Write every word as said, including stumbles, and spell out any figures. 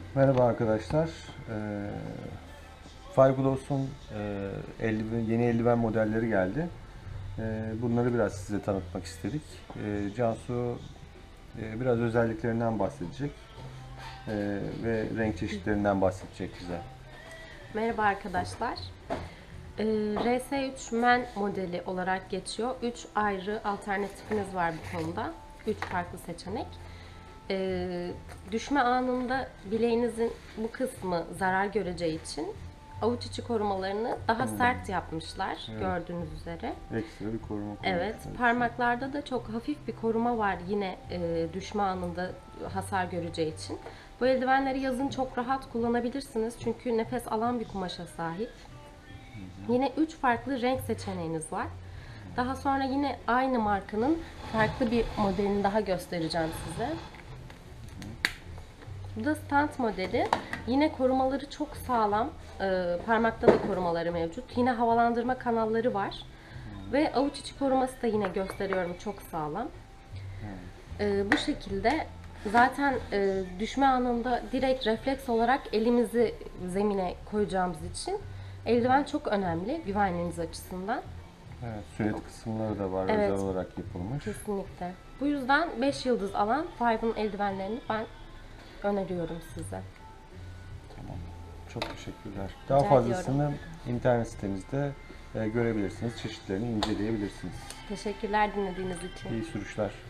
Merhaba arkadaşlar. Ee, Fireglass'un e, eldiven, yeni eldiven modelleri geldi. Ee, bunları biraz size tanıtmak istedik. Ee, Cansu e, biraz özelliklerinden bahsedecek Ee, ve renk çeşitlerinden bahsedecek bize. Merhaba arkadaşlar. Ee, R S üç Men modeli olarak geçiyor. üç ayrı alternatifiniz var bu konuda. üç farklı seçenek. Ee, düşme anında bileğinizin bu kısmı zarar göreceği için avuç içi korumalarını daha sert yapmışlar, Evet. gördüğünüz üzere. Ekstra bir koruma Evet, koymuşlar. parmaklarda da çok hafif bir koruma var yine e, düşme anında hasar göreceği için. Bu eldivenleri yazın çok rahat kullanabilirsiniz çünkü nefes alan bir kumaşa sahip. Yine üç farklı renk seçeneğiniz var. Daha sonra yine aynı markanın farklı bir modelini daha göstereceğim size. Bu da stand modeli. Yine korumaları çok sağlam. Ee, parmakta da korumaları mevcut. Yine havalandırma kanalları var. Ve avuç içi koruması da yine gösteriyorum, çok sağlam. Ee, bu şekilde zaten e, düşme anında direkt refleks olarak elimizi zemine koyacağımız için eldiven çok önemli güvenliğiniz açısından. Evet, sünet kısımları da var, Evet. özel olarak yapılmış. Kesinlikle. Bu yüzden beş yıldız alan Five'ın eldivenlerini ben öneriyorum size. Tamam. Çok teşekkürler. Daha Rica fazlasını internet sitemizde e, görebilirsiniz. Çeşitlerini inceleyebilirsiniz. Teşekkürler dinlediğiniz için. İyi sürüşler.